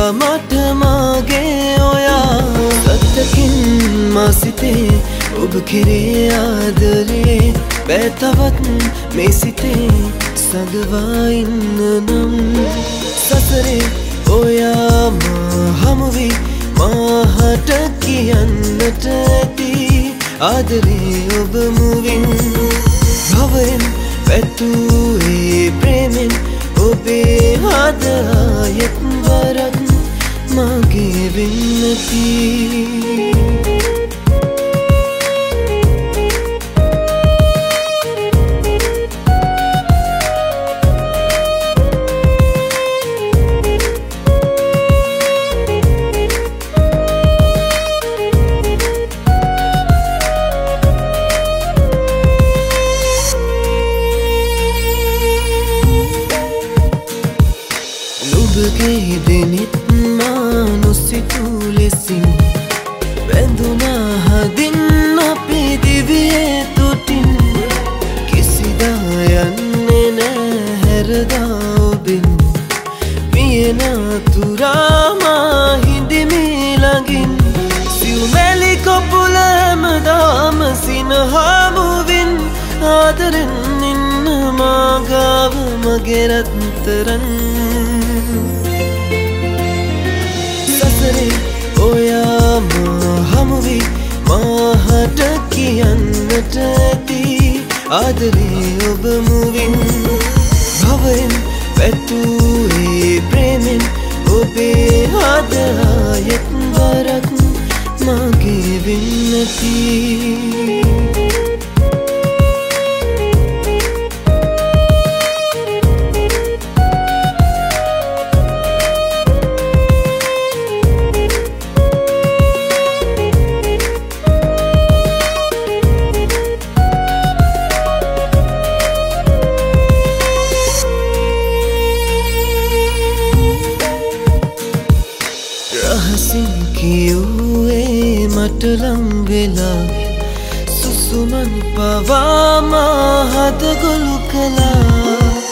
mata mage oya satakin masite ob kire adare betawat me site sagwa innanam sasare oya ma hamvi mahata kiyannata ඇති ආදරේ ඔබ මුවින් භවයෙන් පැතුවේ ප්‍රේමෙන් ඔබේ ආදරයත් වරක් මගේ වෙන්නති ඔබගේ දෙනෙත් මා නොසිතු ලෙසින් වැඳුනා හදින් අපේ දිවියේ තුටින් කිසිදා යන්නේ නෑ හැරදා ඔබෙන් පියන තුරා මා හිඳිමි ළඟින් සිව්මැලි කොපුල හැමදාම සිනහමුවින් ආදරෙන් ඉන්න මා ගාව මගේ රත්තරන් oya ma hamvi mahata kiyannata ඇති ආදරේ ඔබ මුවින් භවයෙන් පැතුවේ ප්‍රේමෙන් ඔබේ ආදරයත් වරක් මගේ වෙන්නති රහසින් කියුවේ මට ලං වෙලා සුසුමන් පවා මා හද ගොළු කළා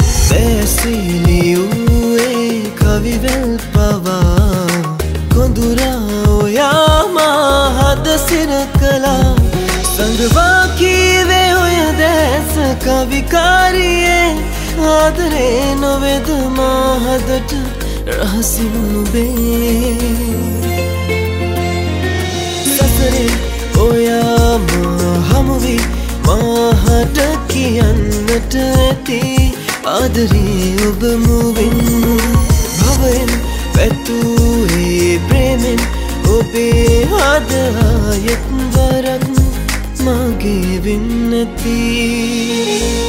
බැසිලියුවේ කවිවැල් පවා කොඳුරා ඔයා මා හද සිර කළා සංගවා කීවේ ඔය දැස කවිකාරියේ ආදරේ නොවේද මා හදට රහසින් ඔබේ සසරේ ඔයා මා හමුවි මාහට කියන්නට ඇති ආදරේ ඔබ මුවින් භවයෙන් පැතුවේ ප්‍රේමෙන් ඔබේ ආදරයත් වරක් මගේ වෙන්නති